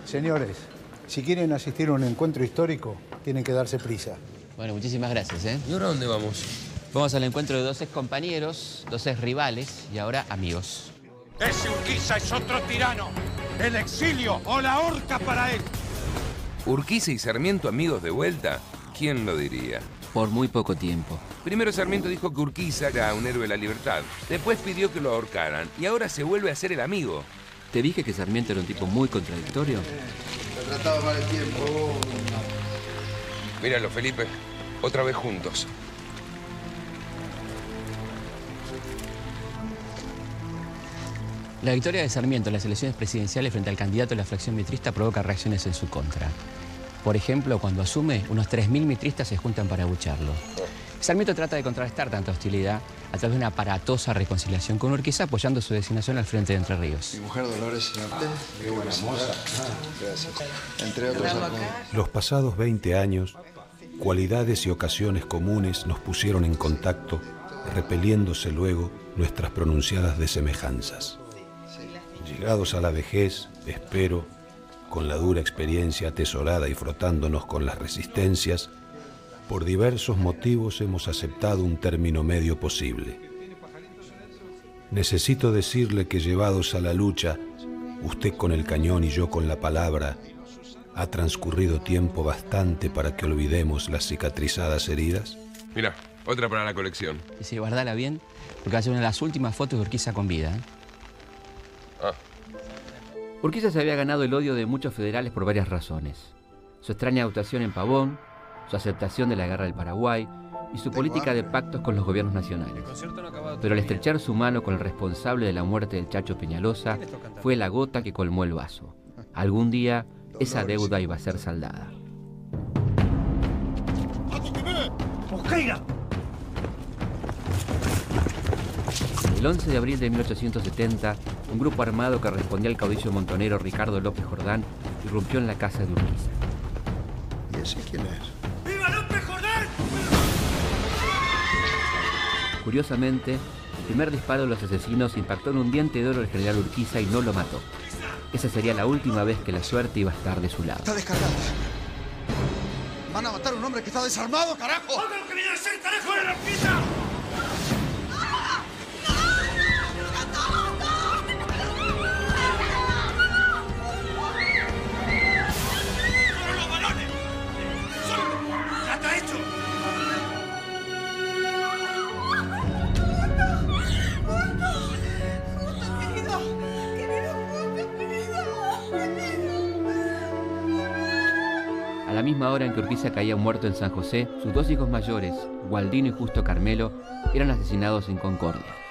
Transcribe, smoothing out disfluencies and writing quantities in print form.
Señores, si quieren asistir a un encuentro histórico, tienen que darse prisa. Bueno, muchísimas gracias, ¿eh? ¿Y ahora dónde vamos? Vamos al encuentro de dos ex compañeros, dos ex rivales y ahora amigos. Ese Urquiza es otro tirano. El exilio o la horca para él. ¿Urquiza y Sarmiento amigos de vuelta? ¿Quién lo diría? Por muy poco tiempo. Primero Sarmiento dijo que Urquiza era un héroe de la libertad. Después pidió que lo ahorcaran. Y ahora se vuelve a ser el amigo. ¿Te dije que Sarmiento era un tipo muy contradictorio? Lo trataba mal el tiempo. Míralo, Felipe. Otra vez juntos. La victoria de Sarmiento en las elecciones presidenciales frente al candidato de la fracción mitrista provoca reacciones en su contra. Por ejemplo, cuando asume, unos 3.000 mitristas se juntan para abuchearlo. Sarmiento trata de contrarrestar tanta hostilidad a través de una aparatosa reconciliación con Urquiza, apoyando su designación al frente de Entre Ríos. Mi mujer Dolores, señor. Qué buena moza. Gracias. Entre otros... Los pasados 20 años, cualidades y ocasiones comunes nos pusieron en contacto, repeliéndose luego nuestras pronunciadas desemejanzas. Llegados a la vejez, espero, con la dura experiencia atesorada y frotándonos con las resistencias, por diversos motivos hemos aceptado un término medio posible. Necesito decirle que llevados a la lucha, usted con el cañón y yo con la palabra, ¿ha transcurrido tiempo bastante para que olvidemos las cicatrizadas heridas? Mira, otra para la colección. Y sí, guardala bien, porque va a ser una de las últimas fotos de Urquiza con vida, ¿eh? Urquiza se había ganado el odio de muchos federales por varias razones. Su extraña actuación en Pavón, su aceptación de la guerra del Paraguay y su política de pactos con los gobiernos nacionales. Pero al estrechar su mano con el responsable de la muerte del Chacho Peñalosa, fue la gota que colmó el vaso. Algún día, esa deuda iba a ser saldada. ¡Mosqueira! El 11 de abril de 1870, un grupo armado que respondía al caudillo montonero Ricardo López Jordán irrumpió en la casa de Urquiza. ¿Y ese quién es? ¡Viva López Jordán! Curiosamente, el primer disparo de los asesinos impactó en un diente de oro del general Urquiza y no lo mató. Esa sería la última vez que la suerte iba a estar de su lado. Está descargada. ¿Van a matar a un hombre que está desarmado, carajo? ¡Haga lo que viene a ser, carajo de la Urquiza! A la misma hora en que Urquiza caía muerto en San José, sus dos hijos mayores, Gualdino y Justo Carmelo, eran asesinados en Concordia.